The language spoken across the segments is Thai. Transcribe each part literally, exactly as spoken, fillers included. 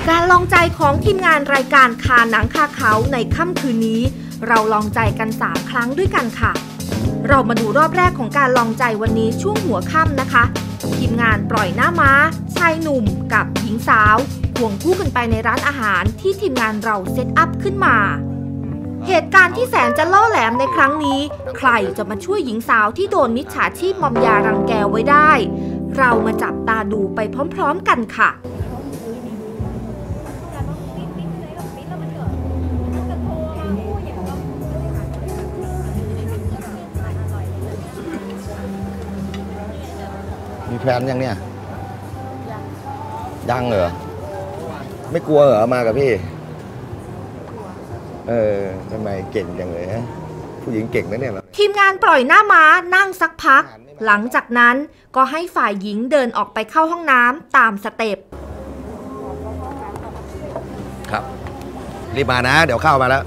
การลองใจของทีมงานรายการคาหนังคาเขาในค่ำคืนนี้เราลองใจกันสามครั้งด้วยกันค่ะเรามาดูรอบแรกของการลองใจวันนี้ช่วงหัวค่ำนะคะทีมงานปล่อยหน้าม้าชายหนุ่มกับหญิงสาวควงคู่กันไปในร้านอาหารที่ทีมงานเราเซตอัพขึ้นมาเหตุการณ์ที่แสนจะล่อแหลมในครั้งนี้ใครจะมาช่วยหญิงสาวที่โดนมิจฉาชีพมอมยารังแกไว้ได้เรามาจับตาดูไปพร้อมๆกันค่ะมีแฟนยังเนี่ยยังเหรอไม่กลัวเหรอมากับพี่เออทำไมเก่งจังเลยฮะผู้หญิงเก่งนะเนี่ยทีมงานปล่อยหน้าม้านั่งสักพักหลังจากนั้นก็ให้ฝ่ายหญิงเดินออกไปเข้าห้องน้ำตามสเต็ปครับรีบมานะเดี๋ยวเข้ามาแล้ว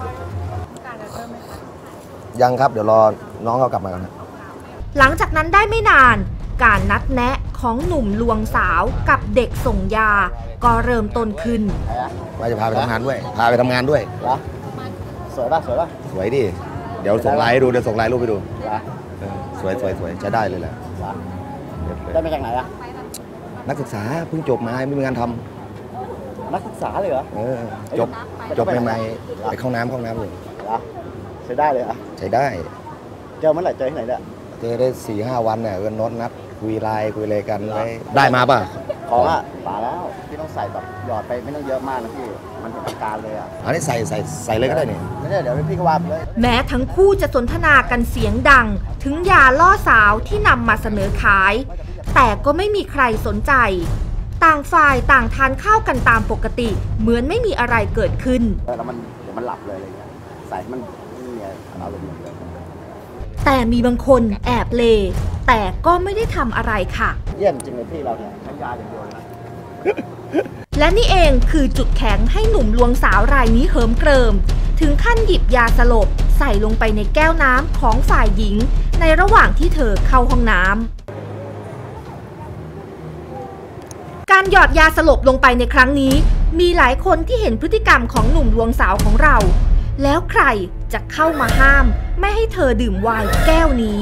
ยังครับเดี๋ยวรอน้องเขากลับมาก่อนหลังจากนั้นได้ไม่นานการนัดแนะของหนุ่มลวงสาวกับเด็กส่งยาก็เริ่มต้นขึ้นว่าจะพาไปทำงานด้วยพาไปทำงานด้วยสวยป่ะสวยป่ะสวยดิเดี๋ยวส่งไลน์ให้ดูเดี๋ยวส่งไลน์รูปไปดูสวยสวยสวยใช้ได้เลยแหละได้มาจากไหนอะนักศึกษาเพิ่งจบมาไม่มีงานทำนักศึกษาเลยเหรอเออจบจบใหม่ๆไปเข้าน้ำเข้าน้ำเลยใช้ได้เลยอะใช้ได้เจอเมื่อไหร่เจอที่ไหนเนี่ยเจอได้สี่ห้าวันเนี่ยก็น็อตนัดคุยไลน์คุยอะไรกันไว้ได้มาป่ะของอ่ะป่าแล้วพี่ต้องใส่แบบหยอดไปไม่ต้องเยอะมากนะพี่มันเป็นอาการเลยอ่ะอันนี้ใส่ใส่ใส่เลยก็ได้นี่ไม่ได้เดี๋ยวพี่ก็ว่าไปเลยแม้ทั้งคู่จะสนทนากันเสียงดังถึงยาล่อสาวที่นำมาเสนอขายแต่ก็ไม่มีใครสนใจต่างฝ่ายต่างทานข้าวกันตามปกติเหมือนไม่มีอะไรเกิดขึ้นแล้วมันเดี๋ยวมันหลับเลยอะไรเงี้ยใส่มันไม่มีอารมณ์เลยแต่มีบางคนแอบเลแต่ก็ไม่ได้ทำอะไรค่ะเยี่ยมจริงเลยพี่เราเนี่ยใช้ยาอย่างเดียวนะและนี่เองคือจุดแข็งให้หนุ่มลวงสาวรายนี้เหิมเกริมถึงขั้นหยิบยาสลบใส่ลงไปในแก้วน้ำของฝ่ายหญิงในระหว่างที่เธอเข้าห้องน้ำการหยอดยาสลบลงไปในครั้งนี้มีหลายคนที่เห็นพฤติกรรมของหนุ่มลวงสาวของเราแล้วใครจะเข้ามาห้ามไม่ให้เธอดื่มไวน์แก้วนี้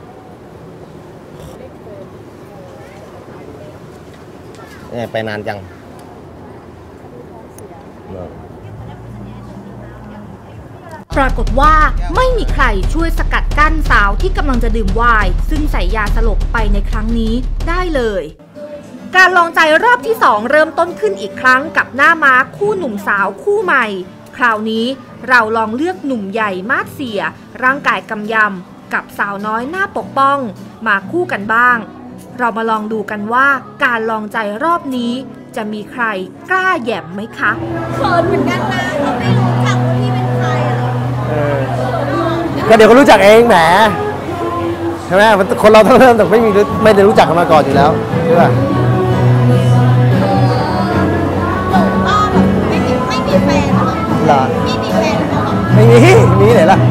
เนี่ยไปนานจังปรากฏว่าไม่มีใครช่วยสกัดกั้นสาวที่กำลังจะดื่มไวน์ซึ่งใส่ยาสลบไปในครั้งนี้ได้เลยการลองใจรอบที่สองเริ่มต้นขึ้นอีกครั้งกับหน้าม้าคู่หนุ่มสาวคู่ใหม่คราวนี้เราลองเลือกหนุ่มใหญ่มาดเสียร่างกายกำยำกับสาวน้อยหน้าปกป้องมาคู่กันบ้างเรามาลองดูกันว่าการลองใจรอบนี้จะมีใครกล้าแหย่มไหมคะเขินเหมือนกันนะเขาไม่รู้จักว่าพี่เป็นใครอ่ะก็เดี๋ยวเขารู้จักเองแหมใช่ไหมคนเราต้องเริ่มแต่ไม่มีไม่ได้รู้จักกันมาก่อนอยู่แล้วใช่ป่ะไม่มีไม่มีแฟนหรอพี่มีแฟนหรอไม่มีมีไหนล่ะ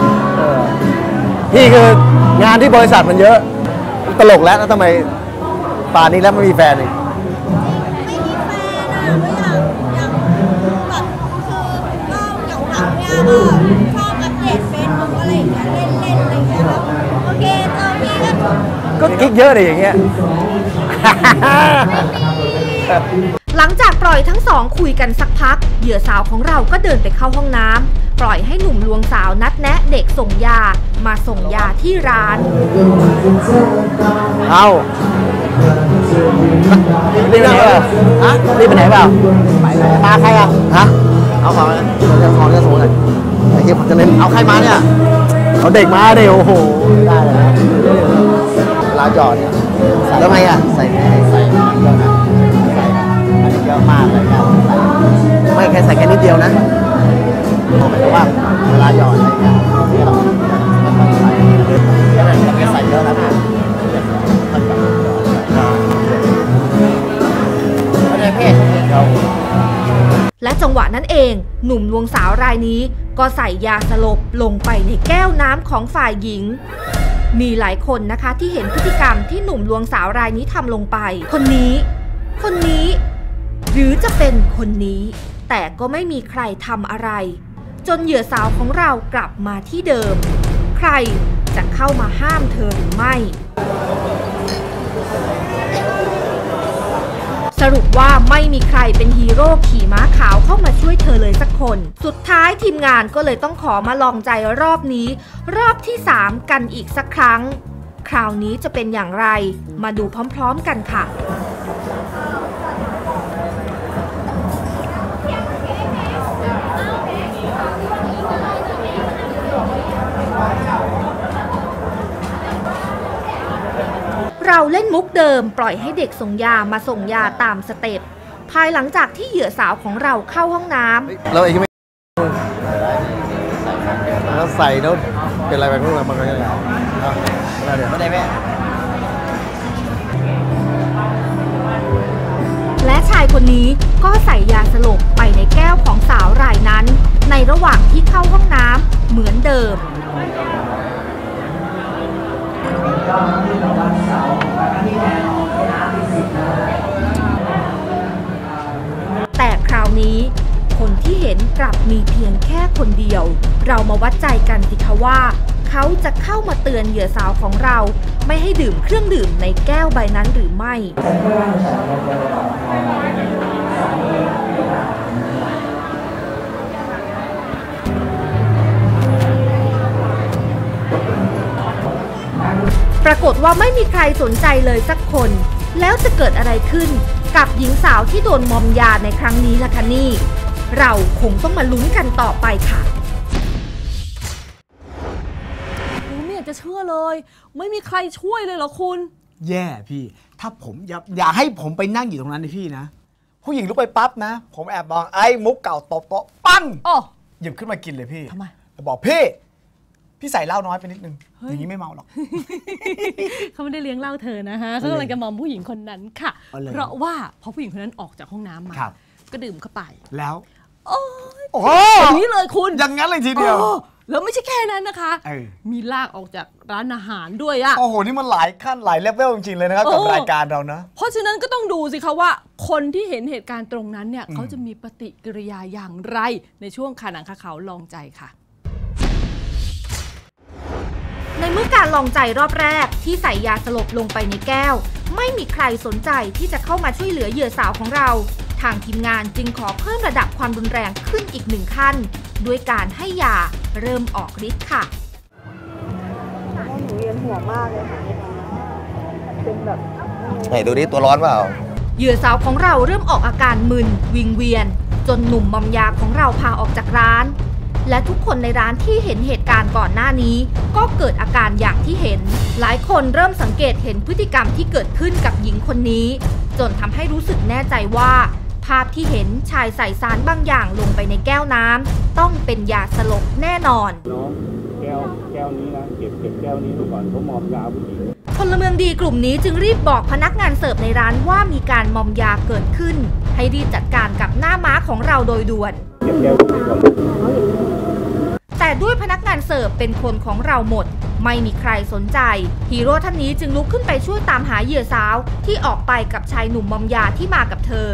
พี่คืองานที่บริษัทมันเยอะตลกแล้วแล้วทำไมป่านนี้แล้วไม่มีแฟนอีกไม่มีแฟนอ่ะก็อยากอยากแบบคือก็หลังๆเนี่ยก็ชอบอัปเดตเฟซบุ๊กอะไรอย่างเงี้ยเล่นเล่นอะไรอย่างเงี้ยแบบโอเคเจอพี่ก็ก็กิ๊กเยอะเลยอย่างเงี้ยหลังจากปล่อยทั้งสองคุยกันสักพักเหยื่อสาวของเราก็เดินไปเข้าห้องน้ำปล่อยให้หนุ่มลวงสาวนัดแนะเด็กส่งยามาส่งยาที่ร้านเอารีบไปไหนเปล่าฮะรีบไปไหนเปล่าไปตาใครอ่ะฮะเอาของเอาของจะส่งเลยไอ้เหี้ยผมจะเล่นเอาใครมาเนี่ยเอาเด็กมาเดี๋ยวโอ้โหได้เลยเวลาจอดเนี่ยแล้วไงอ่ะใส่ใส่เยอะนะใส่อันนี้เยอะมากเลยครับไม่แค่ใส่แค่นิดเดียวนะหมายถึงว่าเวลาหยอดอะไรเงี้ยที่เราใส่เราไม่ใส่เยอะแล้วนะและจังหวะนั้นเองหนุ่มลวงสาวรายนี้ก็ใส่ยาสลบลงไปในแก้วน้ำของฝ่ายหญิงมีหลายคนนะคะที่เห็นพฤติกรรมที่หนุ่มลวงสาวรายนี้ทำลงไปคนนี้คนนี้หรือจะเป็นคนนี้แต่ก็ไม่มีใครทำอะไรจนเหยื่อสาวของเรากลับมาที่เดิมใครจะเข้ามาห้ามเธอหรือไม่สรุปว่าไม่มีใครเป็นฮีโร่ขี่ม้าขาวเข้ามาช่วยเธอเลยสักคนสุดท้ายทีมงานก็เลยต้องขอมาลองใจรอบนี้รอบที่สามกันอีกสักครั้งคราวนี้จะเป็นอย่างไรมาดูพร้อมๆกันค่ะเราเล่นมุกเดิมปล่อยให้เด็กส่งยามาส่งยาตามสเต็ปภายหลังจากที่เหยื่อสาวของเราเข้าห้องน้ำเราเองไม่แล้วใส่แล้วเป็นอะไรไปพวกเราบางอย่างเดี๋ยวไม่ได้แม่และชายคนนี้ก็ใส่ยาสลบไปในแก้วของสาวรายนั้นในระหว่างที่เข้าห้องน้ำเหมือนเดิมแต่คราวนี้คนที่เห็นกลับมีเพียงแค่คนเดียวเรามาวัดใจกันสิคะว่าเขาจะเข้ามาเตือนเหยื่อสาวของเราไม่ให้ดื่มเครื่องดื่มในแก้วใบนั้นหรือไม่ปรากฏว่าไม่มีใครสนใจเลยสักคนแล้วจะเกิดอะไรขึ้นกับหญิงสาวที่โดนมอมยาในครั้งนี้ล่ะคะนี่เราคงต้องมาลุ้นกันต่อไปค่ะไม่อยากจะเชื่อเลยไม่มีใครช่วยเลยเหรอคุณแย่พี่ถ้าผมอย่าอย่าให้ผมไปนั่งอยู่ตรงนั้นเลยพี่นะผู้หญิงลุกไปปั๊บนะผมแอบบอกไอ้มุกเก่าตบโต๊ะปั้งหยิบขึ้นมากินเลยพี่ทำไมบอกพี่พี่ใส่เหล้าน้อยไปนิดนึงอย่างนี้ไม่เมาหรอกเขาไม่ได้เลี้ยงเหล้าเธอนะฮะเขากำลังจะมอมผู้หญิงคนนั้นค่ะเพราะว่าพอผู้หญิงคนนั้นออกจากห้องน้ำมาก็ดื่มเข้าไปแล้วโอ้อย่างนี้เลยคุณอย่างนั้นเลยทีเดียวแล้วไม่ใช่แค่นั้นนะคะมีลากออกจากร้านอาหารด้วยอะโอ้โหนี่มันหลายขั้นหลายเลเวลจริงๆเลยนะครับกับรายการเรานะเพราะฉะนั้นก็ต้องดูสิคะว่าคนที่เห็นเหตุการณ์ตรงนั้นเนี่ยเขาจะมีปฏิกิริยาอย่างไรในช่วงคาหนังคาเขาลองใจค่ะในเมื่อการลองใจรอบแรกที่ใส่ยาสลบลงไปในแก้วไม่มีใครสนใจที่จะเข้ามาช่วยเหลือเหยื่อสาวของเราทางทีมงานจึงขอเพิ่มระดับความรุนแรงขึ้นอีกหนึ่งขั้นด้วยการให้ยาเริ่มออกฤทธิ์ค่ะหนูเวียนหัวมากเลยค่ะเป็นแบบไหนดูดิตัวร้อนเปล่าเหยื่อสาวของเราเริ่มออกอาการมึนวิงเวียนจนหนุ่มมอมยาของเราพาออกจากร้านและทุกคนในร้านที่เห็นเหตุการณ์ก่อนหน้านี้ก็เกิดอาการอย่างที่เห็นหลายคนเริ่มสังเกตเห็นพฤติกรรมที่เกิดขึ้นกับหญิงคนนี้จนทำให้รู้สึกแน่ใจว่าภาพที่เห็นชายใส่สารบางอย่างลงไปในแก้วน้ำต้องเป็นยาสลบแน่นอนน้องแก้วแก้วนี้นะเก็บเก็บแก้วนี้ดูก่อนเขามอมยาผู้หญิงพลเมืองดีกลุ่มนี้จึงรีบบอกพนักงานเสิร์ฟในร้านว่ามีการมอมยาเกิดขึ้นให้รีบจัดการกับหน้าม้าของเราโดยด่วนเก็บแก้วนี้ก่อนแต่ด้วยพนักงานเสิร์ฟเป็นคนของเราหมดไม่มีใครสนใจฮีโร่ท่านนี้จึงลุกขึ้นไปช่วยตามหาเหยื่อสาวที่ออกไปกับชายหนุ่มมอมยาที่มากับเธอ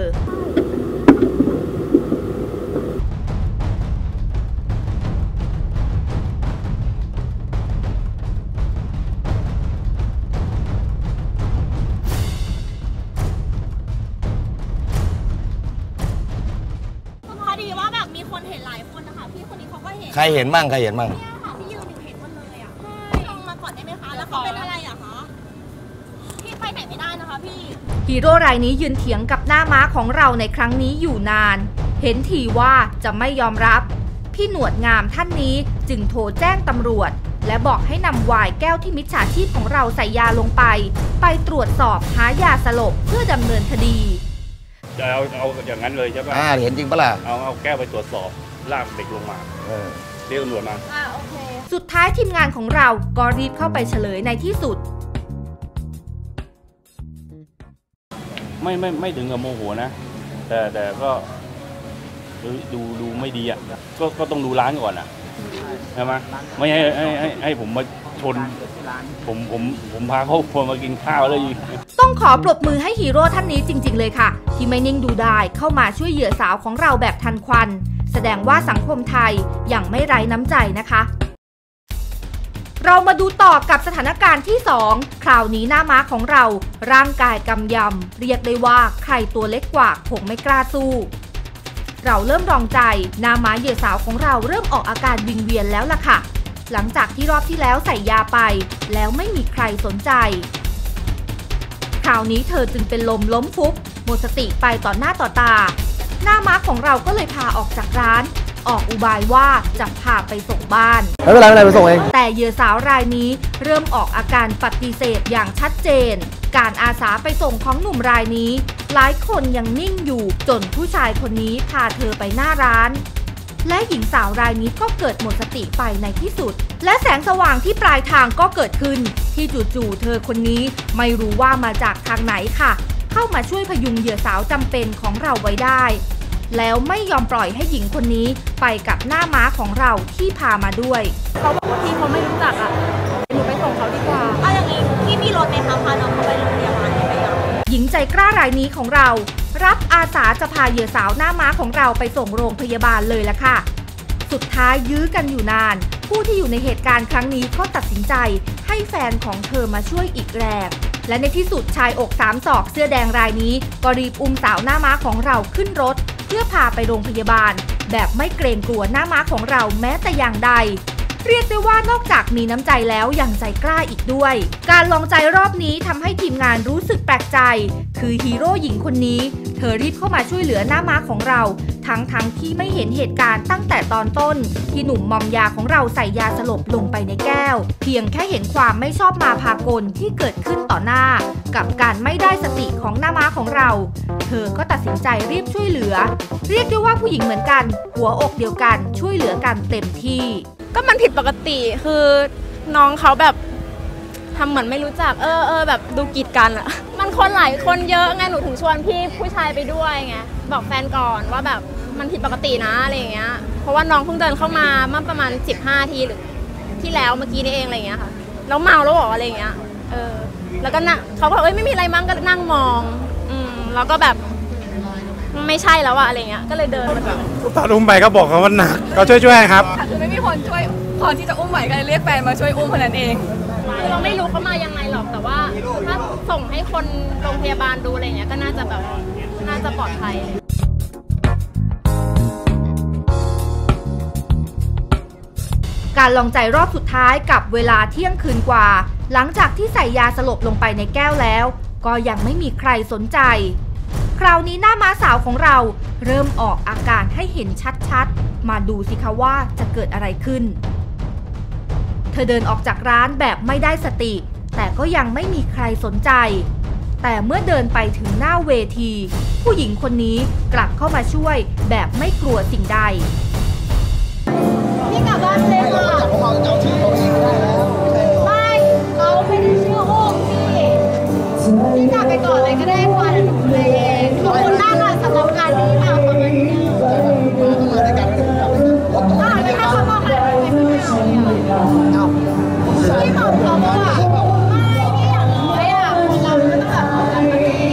ใครเห็นมั่งใครเห็นมั่งเนี่ยค่ะพี่ยืนอยู่เห็นหมดเลยอ่ะลงมาก่อนได้ไหมคะแล้วเขาเป็นอะไรอ่ะคะพี่ไปไหนไม่ได้นะคะพี่ฮีโร่รายนี้ยืนเถียงกับหน้าม้าของเราในครั้งนี้อยู่นานเห็นทีว่าจะไม่ยอมรับพี่หนวดงามท่านนี้จึงโทรแจ้งตำรวจและบอกให้นำไวน์แก้วที่มิจฉาชีพของเราใส่ยาลงไปไปตรวจสอบหายาสลบเพื่อดำเนินคดีจะเอาเอาอย่างนั้นเลยใช่ปะอ่าเห็นจริงปะล่ะเอาเอาแก้วไปตรวจสอบลากเด็กลงมาเรียกตำรวจมาอ่าโอเคสุดท้ายทีมงานของเราก็รีบเข้าไปเฉลยในที่สุดไม่ไม่ไม่ถึงกับโมโหนะแต่แต่ก็ดูดูไม่ดีอ่ะก็ก็ต้องดูร้านก่อนอ่ะใช่ไหมไม่ให้ให้ให้ให้ผมมาชนที่ร้านผมผมผมพาครอบครัวมากินข้าวแล้วอยู่ต้องขอปรบมือให้ฮีโร่ท่านนี้จริงๆเลยค่ะที่ไม่นิ่งดูดายเข้ามาช่วยเหยื่อสาวของเราแบบทันควันแสดงว่าสังคมไทยยังไม่ไร้น้ำใจนะคะเรามาดูต่อกับสถานการณ์ที่สองคราวนี้หน้าม้าของเราร่างกายกำยำเรียกได้ว่าใครตัวเล็กกว่าคงไม่กล้าสู้เราเริ่มรองใจหน้าม้าเหยื่อสาวของเราเริ่มออกอาการวิงเวียนแล้วล่ะค่ะหลังจากที่รอบที่แล้วใส่ยาไปแล้วไม่มีใครสนใจคราวนี้เธอจึงเป็นลมล้มฟุบหมดสติไปต่อหน้าต่อตาหน้าม้าของเราก็เลยพาออกจากร้านออกอุบายว่าจะพาไปส่งบ้านไม่เป็นไรไม่เป็นไรไปส่งเองแต่เหยื่อสาวรายนี้เริ่มออกอาการปฏิเสธอย่างชัดเจนการอาสาไปส่งของหนุ่มรายนี้หลายคนยังนิ่งอยู่จนผู้ชายคนนี้พาเธอไปหน้าร้านและหญิงสาวรายนี้ก็เกิดหมดสติไปในที่สุดและแสงสว่างที่ปลายทางก็เกิดขึ้นที่จู่ๆเธอคนนี้ไม่รู้ว่ามาจากทางไหนค่ะเข้ามาช่วยพยุงเหยื่อสาวจำเป็นของเราไว้ได้แล้วไม่ยอมปล่อยให้หญิงคนนี้ไปกับหน้าม้าของเราที่พามาด้วยเขาบอกว่าพี่เขาไม่รู้จักอ่ะหนูไปส่งเขาดีกว่าเอาอย่างนี้พี่มีรถไหมคะพาน้องเขาไปโรงพยาบาลได้ไหมคะหญิงใจกล้ารายนี้ของเรารับอาสาจะพาเหยื่อสาวหน้าม้าของเราไปส่งโรงพยาบาลเลยละค่ะสุดท้ายยื้อกันอยู่นานผู้ที่อยู่ในเหตุการณ์ครั้งนี้ก็ตัดสินใจให้แฟนของเธอมาช่วยอีกแรงและในที่สุดชายอกสามศอกเสื้อแดงรายนี้ก็รีบอุ้มสาวหน้าม้าของเราขึ้นรถเพื่อพาไปโรงพยาบาลแบบไม่เกรงกลัวหน้าม้าของเราแม้แต่อย่างใดเรียกได้ว่านอกจากมีน้ำใจแล้วยังใจกล้าอีกด้วยการลองใจรอบนี้ทำให้ทีมงานรู้สึกแปลกใจคือฮีโร่หญิงคนนี้เธอรีบเข้ามาช่วยเหลือหน้าม้าของเราทั้งทั้งที่ไม่เห็นเหตุการณ์ตั้งแต่ตอนต้นที่หนุ่มมอมยาของเราใส่ยาสลบลงไปในแก้วเพียงแค่เห็นความไม่ชอบมาพากลที่เกิดขึ้นต่อหน้ากับการไม่ได้สติของหน้าม้าของเราเธอก็ตัดสินใจรีบช่วยเหลือเรียกได้ว่าผู้หญิงเหมือนกันหัวอกเดียวกันช่วยเหลือกันเต็มที่ก็มันผิดปกติคือน้องเขาแบบทำเหมือนไม่รู้จักเออเออแบบดูกีดกันอะมันคนหลายคนเยอะไงหนูถึงชวนพี่ผู้ชายไปด้วยไงบอกแฟนก่อนว่าแบบมันผิดปกตินะอะไรอย่างเงี้ยเพราะว่าน้องเพิ่งเดินเข้ามาเมื่อประมาณสิบห้าทีหรือที่แล้วเมื่อกี้นี่เองอะไรอย่างเงี้ยค่ะแล้วเมาแล้วบอกอะไรอย่างเงี้ยเออแล้วก็นั่งเขาก็เอ้ยไม่มีอะไรมั้งก็นั่งมองอืมแล้วก็แบบไม่ใช่แล้วอะอะไรเงี้ยก็เลยเดินมาตอนอุ้มไปก็บอกเขาว่าหนักเขาช่วยช่วยครับคือไม่มีคนช่วยพอที่จะอุ้มไหวก็เลยเรียกแฟนมาช่วยอุ้มเท่านั้นเองเราไม่รู้เขามายังไงหรอกแต่ว่าถ้าส่งให้คนโรงพยาบาลดูอะไรเงี้ยก็น่าจะแบบน่าจะปลอดภัยการลองใจรอบสุดท้ายกับเวลาเที่ยงคืนกว่าหลังจากที่ใส่ยาสลบลงไปในแก้วแล้วก็ยังไม่มีใครสนใจคราวนี้หน้าม้าสาวของเราเริ่มออกอาการให้เห็นชัดๆมาดูสิคะว่าจะเกิดอะไรขึ้นเธอเดินออกจากร้านแบบไม่ได้สติแต่ก็ยังไม่มีใครสนใจแต่เมื่อเดินไปถึงหน้าเวทีผู้หญิงคนนี้กลับเข้ามาช่วยแบบไม่กลัวสิ่งใดพี่กลับบ้านเลยค่ะไม่เขาไม่ได้ชื่ออุ้มพี่พี่กลับไปก่อนเลยก็ได้กว่าเดี๋ยวหนูเลยเองขอบคุณมากค่ะสำหรับการนี้ค่ะประมาณนี้อ่าไม่ให้เขาบอกอะไรไม่ไม่เอาเอาพี่บอกเขาว่าไม่พี่อยากเลยอ่ะเราไม่ต้องแบบกันมาดี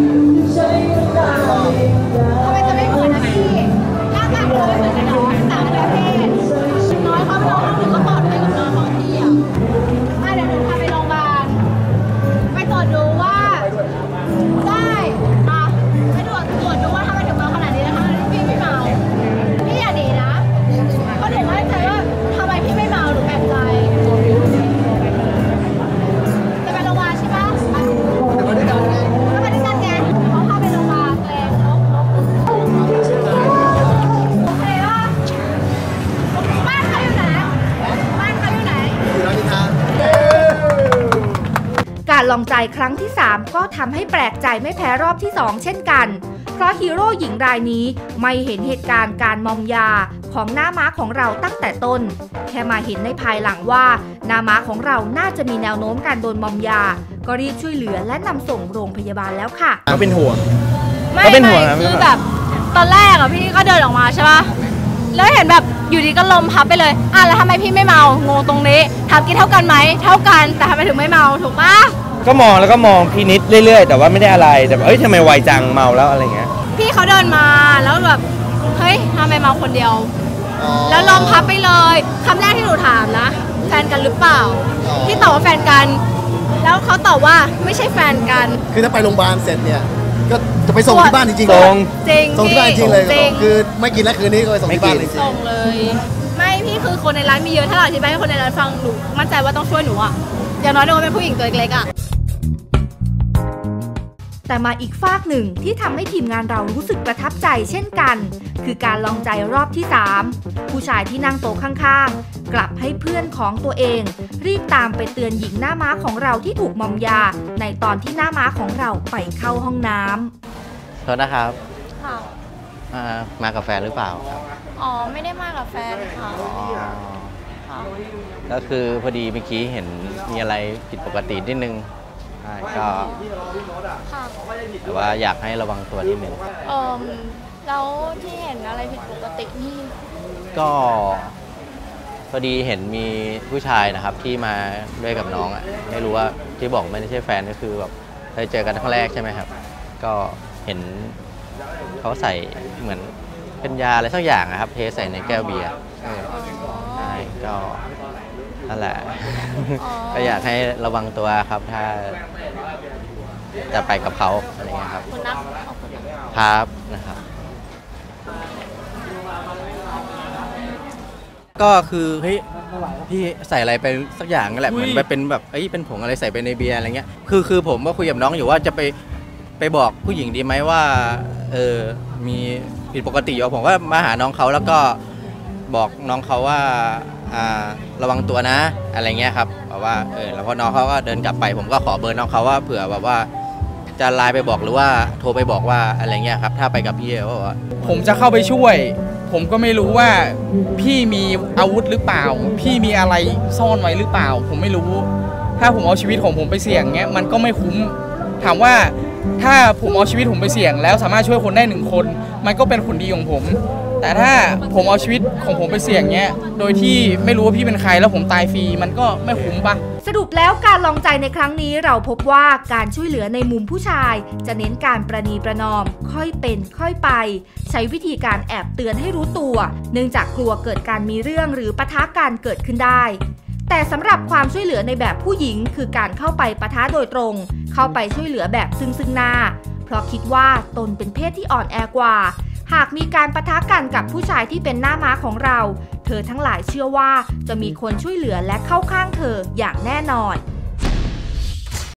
ทำไมจะไม่เหมือนนะพี่หน้าตาเขาไม่เหมือนกันหรอต่างประเทศน้อยเขาไม่ร้องหนูก็ปลอดภัยกับน้องเขาดีอ่ะไม่เดี๋ยวหนูพาไปโรงพยาบาลไปตรวจดูว่าได้อ่ะไปตรวจตรวจดูว่าทำไมถึงเมาขนาดนี้นะคะพี่ไม่เมาพี่อย่าดีนะเพราะหนูไม่ใจว่าทำไมพี่ไม่เมาหนูแปลกใจจะไปโรงพยาบาลใช่ปะจะไปด้วยกันไงจะไปด้วยกันไงเขาพาไปโรงพยาบาลตัวเองโอเคป่ะบ้านเขาอยู่ไหนบ้านเขาอยู่ไหนอยู่ราชการการลองใจครั้งที่สามก็ทำให้แปลกใจไม่แพ้รอบที่สองเช่นกันเพราะฮีโร่หญิงรายนี้ไม่เห็นเหตุการณ์การมอมยาของหน้าม้าของเราตั้งแต่ต้นแค่มาเห็นในภายหลังว่าหน้าม้าของเราน่าจะมีแนวโน้มการโดนมอมยาก็รีบช่วยเหลือและนำส่งโรงพยาบาลแล้วค่ะเขาเป็นห่วงไม่ไม่คือแบบตอนแรกอะพี่ก็เดินออกมาใช่ปะแล้วเห็นแบบอยู่ดีก็ลมพับไปเลยอ่ะแล้วทำไมพี่ไม่เมางงตรงนี้ถามกินเท่ากันไหมเท่ากันแต่ทำไมถึงไม่เมาถูกปะก็มองแล้วก็มองพี่นิดเรื่อยๆแต่ว่าไม่ได้อะไรแต่เอ้ยทำไมไวจังเมาแล้วอะไรเงี้ยพี่เขาเดินมาแล้วแบบเฮ้ยทำไมเมาคนเดียวแล้วลมพับไปเลยคำแรกที่หนูถามนะแฟนกันหรือเปล่าที่ตอบว่าแฟนกันแล้วเขาตอบว่าไม่ใช่แฟนกันคือถ้าไปโรงพยาบาลเสร็จเนี่ยก็จะไปส่งที่บ้านจริงๆส่งจริงส่งที่บ้านจริงเลยคือไม่กินแล้วคืนนี้ก็ไปส่งที่บ้านจริงส่งเลยไม่พี่คือคนในร้านมีเยอะถ้าเราอธิบายให้คนในร้านฟังหนูมั่นใจว่าต้องช่วยหนูอ่ะอย่างน้อยหนูเป็นผู้หญิงตัวเล็กๆอ่ะแต่มาอีกฟากหนึ่งที่ทำให้ทีมงานเรารู้สึกประทับใจเช่นกันคือการลองใจรอบที่สามผู้ชายที่นั่งโต๊ะข้างๆกลับให้เพื่อนของตัวเองรีบตามไปเตือนหญิงหน้าม้าของเราที่ถูกมอมยาในตอนที่หน้าม้าของเราไปเข้าห้องน้ำโทษนะครับค่ะมากับแฟนหรือเปล่าครับอ๋อไม่ได้มากับแฟนค่ะอ๋อก็คือพอดีเมื่อกี้เห็นมีอะไรผิดปกตินิดนึงก็แต่ว่าอยากให้ระวังตัวนิดนึงเออแล้วที่เห็นอะไรผิดปกตินี่ก็พอดีเห็นมีผู้ชายนะครับที่มาด้วยกับน้องอ่ะไม่รู้ว่าที่บอกไม่ใช่แฟนก็คือแบบเคยเจอกันครั้งแรกใช่ไหมครับก็เห็นเขาใส่เหมือนเป็นยาอะไรสักอย่างนะครับเทใส่ในแก้วเบียร์ใช่ก็นั่นแหละก็อยากให้ระวังตัวครับถ้าจะไปกับเขาอะไรเงี้ยครับคุณนักครับนะครับก็คือเฮ้ยพี่ใส่อะไรไปสักอย่างนั่นแหละเหมือนไปเป็นแบบเอ้ยเป็นผงอะไรใส่ไปในเบียร์อะไรเงี้ยคือคือผมก็คุยกับน้องอยู่ว่าจะไปไปบอกผู้หญิงดีไหมว่าเออมีผิดปกติอยู่ผมก็มาหาน้องเขาแล้วก็บอกน้องเขาว่าระวังตัวนะอะไรเงี้ยครับบอกว่าเออแล้วพอน้องเขาก็เดินกลับไปผมก็ขอเบอร์น้องเขาว่าเผื่อแบบว่าจะไลน์ไปบอกหรือว่าโทรไปบอกว่าอะไรเงี้ยครับถ้าไปกับพี่เอว่าผมจะเข้าไปช่วยผมก็ไม่รู้ว่าพี่มีอาวุธหรือเปล่าพี่มีอะไรซ่อนไว้หรือเปล่าผมไม่รู้ถ้าผมเอาชีวิตของผมไปเสี่ยงเงี้ยมันก็ไม่คุ้มถามว่าถ้าผมเอาชีวิตผมไปเสี่ยงแล้วสามารถช่วยคนได้หนึ่งคนมันก็เป็นผลดีของผมแต่ถ้าผมเอาชีวิตของผมไปเสี่ยงเงี้ยโดยที่ไม่รู้ว่าพี่เป็นใครแล้วผมตายฟรีมันก็ไม่คุ้มปะสรุปแล้วการลองใจในครั้งนี้เราพบว่าการช่วยเหลือในมุมผู้ชายจะเน้นการประนีประนอมค่อยเป็นค่อยไปใช้วิธีการแอบเตือนให้รู้ตัวเนื่องจากกลัวเกิดการมีเรื่องหรือปะทะกันเกิดขึ้นได้แต่สำหรับความช่วยเหลือในแบบผู้หญิงคือการเข้าไปปะทะโดยตรงเข้าไปช่วยเหลือแบบซึ่งซึ่งหน้าเพราะคิดว่าตนเป็นเพศที่อ่อนแอกว่าหากมีการปะทะกันกับผู้ชายที่เป็นหน้าม้าของเราเธอทั้งหลายเชื่อว่าจะมีคนช่วยเหลือและเข้าข้างเธออย่างแน่นอน